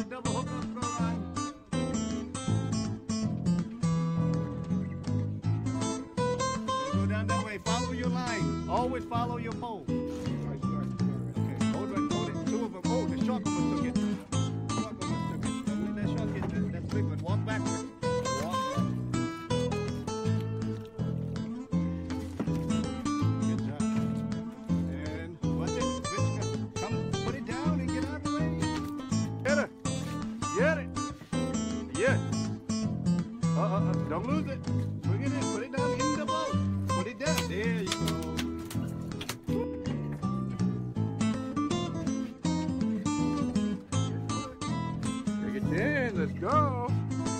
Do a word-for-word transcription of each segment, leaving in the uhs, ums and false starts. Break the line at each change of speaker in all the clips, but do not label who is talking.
double hook on throw line. You go down that way. Follow your line. Always follow your pole. Okay, hold it, hold it. Two of them. Oh, the shark almost took it. Shark almost took it. Don't let that shark get that, that big one. Walk backwards. Walk back. Good job. And watch it. Rich, come, put it down and get out of the way. Get it. Get it. Yes. Uh, uh, uh, don't lose it. Bring it in. Put it down in the boat. Put it down. There you go. Take it in. Let's go.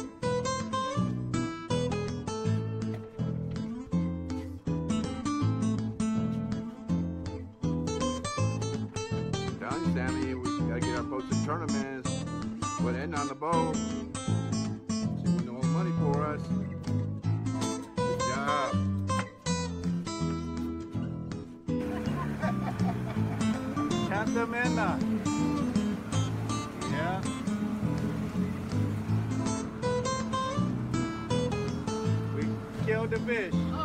Done, Sammy. We gotta get our boats to tournaments. Put in on the boat. See, we know all the money for us. Good job. Count them in. Uh. Yeah. We killed the fish.